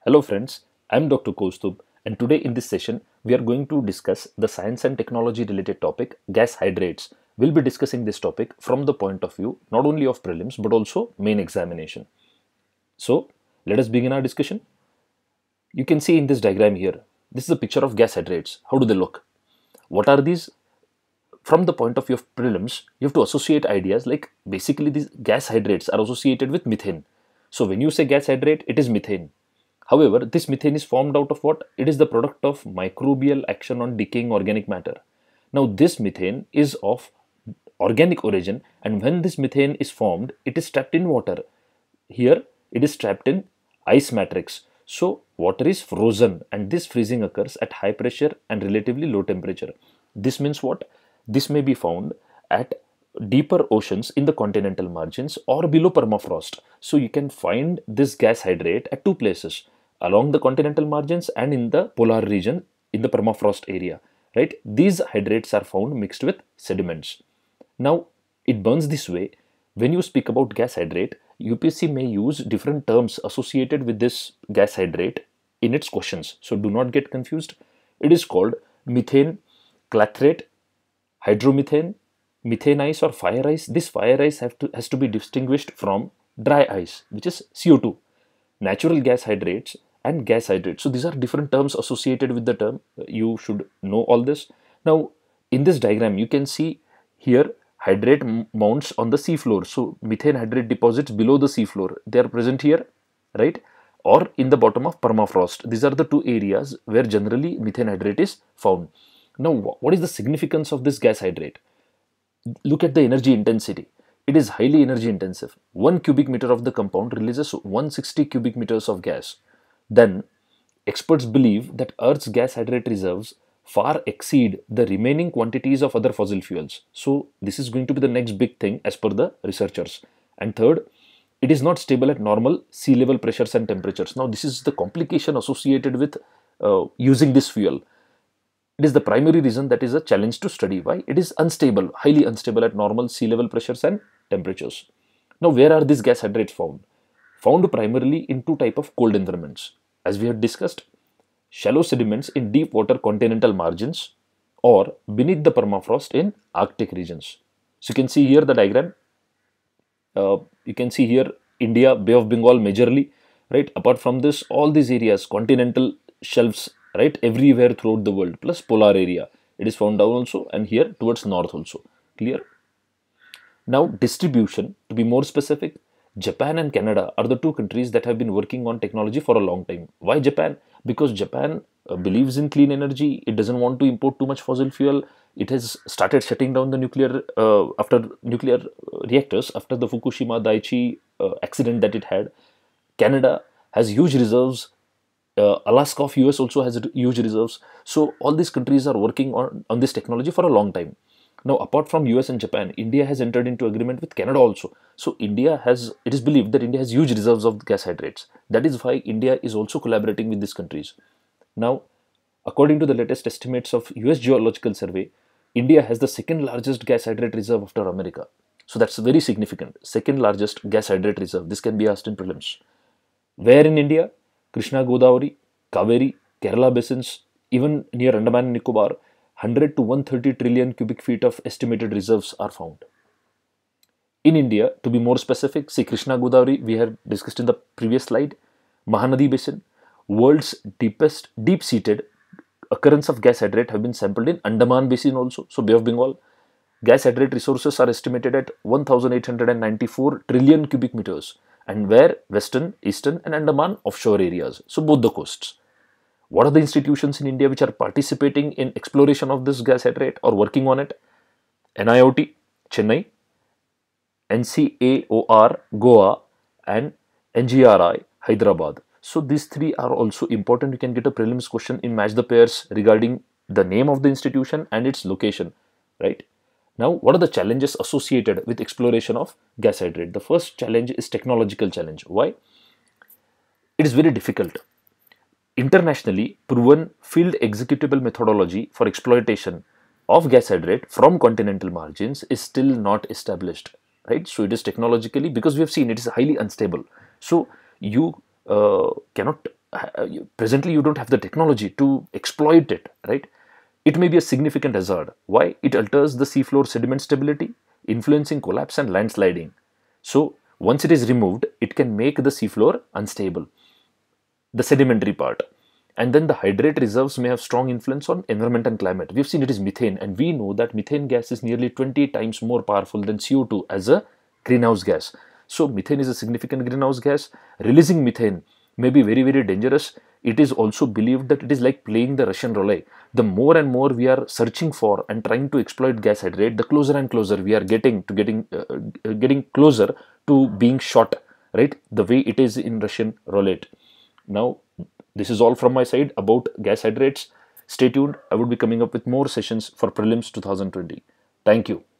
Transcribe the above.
Hello friends, I am Dr. Kaustubh, and today in this session we are going to discuss the science and technology related topic gas hydrates. We'll be discussing this topic from the point of view not only of prelims but also main examination. So let us begin our discussion. You can see in this diagram here, this is a picture of gas hydrates. How do they look? What are these? From the point of view of prelims, you have to associate ideas like basically these gas hydrates are associated with methane. So when you say gas hydrate, it is methane. However, this methane is formed out of what? It is the product of microbial action on decaying organic matter. Now, this methane is of organic origin, and when this methane is formed, it is trapped in water. Here, it is trapped in ice matrix. So, water is frozen, and this freezing occurs at high pressure and relatively low temperature. This means what? This may be found at deeper oceans in the continental margins or below permafrost. So you can find this gas hydrate at two places, along the continental margins and in the polar region in the permafrost area, right? These hydrates are found mixed with sediments. Now it burns this way. When you speak about gas hydrate, UPSC may use different terms associated with this gas hydrate in its questions. So do not get confused. It is called methane clathrate, hydromethane, methane ice or fire ice. This fire ice has to be distinguished from dry ice, which is CO2, natural gas hydrates and gas hydrates. So these are different terms associated with the term. You should know all this. Now in this diagram you can see here hydrate mounts on the sea floor. So methane hydrate deposits below the sea floor, they are present here, right? Or in the bottom of permafrost. These are the two areas where generally methane hydrate is found. Now what is the significance of this gas hydrate? Look at the energy intensity. It is highly energy intensive. 1 cubic meter of the compound releases 160 cubic meters of gas. Then, experts believe that Earth's gas hydrate reserves far exceed the remaining quantities of other fossil fuels. So, this is going to be the next big thing as per the researchers. And third, it is not stable at normal sea level pressures and temperatures. Now, this is the complication associated with using this fuel. It is the primary reason that is a challenge to study. Why? It is unstable, highly unstable at normal sea level pressures and temperatures. Now, where are these gas hydrates found? Found primarily in two types of cold environments. As we had discussed, shallow sediments in deep water continental margins or beneath the permafrost in Arctic regions. So, you can see here the diagram. You can see here India, Bay of Bengal majorly, right? Apart from this, all these areas, continental shelves, right, everywhere throughout the world, plus polar area, it is found down also, and here towards north also. Clear? Now distribution, to be more specific, Japan and Canada are the two countries that have been working on technology for a long time. Why Japan? Because Japan believes in clean energy. It doesn't want to import too much fossil fuel. It has started shutting down the nuclear after nuclear reactors after the Fukushima Daiichi accident that it had. Canada has huge reserves. Alaska of US also has huge reserves. So all these countries are working on this technology for a long time. Now, apart from US and Japan, India has entered into agreement with Canada also. So it is believed that India has huge reserves of gas hydrates. That is why India is also collaborating with these countries. Now, according to the latest estimates of US Geological Survey, India has the second largest gas hydrate reserve after America. So that's very significant. Second largest gas hydrate reserve. This can be asked in prelims. Where in India? Krishna Godavari, Kaveri, Kerala basins, even near Andaman and Nicobar, 100 to 130 trillion cubic feet of estimated reserves are found. In India, to be more specific, see Krishna Godavari, we have discussed in the previous slide, Mahanadi basin, world's deepest deep-seated occurrence of gas hydrate have been sampled in Andaman basin also, so Bay of Bengal. Gas hydrate resources are estimated at 1894 trillion cubic meters, and where western, eastern and Andaman offshore areas, so both the coasts. What are the institutions in India which are participating in exploration of this gas hydrate or working on it? NIOT, Chennai, NCAOR, Goa and NGRI, Hyderabad. So these three are also important. You can get a prelims question in match the pairs regarding the name of the institution and its location, right? Now, what are the challenges associated with exploration of gas hydrate? The first challenge is technological challenge. Why? It is very difficult. Internationally proven field executable methodology for exploitation of gas hydrate from continental margins is still not established, right? So it is technologically, because we have seen it is highly unstable. So you cannot presently you don't have the technology to exploit it, right? It may be a significant hazard. Why? It alters the seafloor sediment stability, influencing collapse and landsliding. So once it is removed, it can make the seafloor unstable, the sedimentary part. And then the hydrate reserves may have strong influence on environment and climate. We've seen it is methane, and we know that methane gas is nearly 20 times more powerful than CO2 as a greenhouse gas. So methane is a significant greenhouse gas. Releasing methane may be very, very dangerous. It is also believed that it is like playing the Russian roulette. The more and more we are searching for and trying to exploit gas hydrate, the closer and closer we are getting closer to being shot, right? The way it is in Russian roulette. Now, this is all from my side about gas hydrates. Stay tuned. I would be coming up with more sessions for Prelims 2020. Thank you.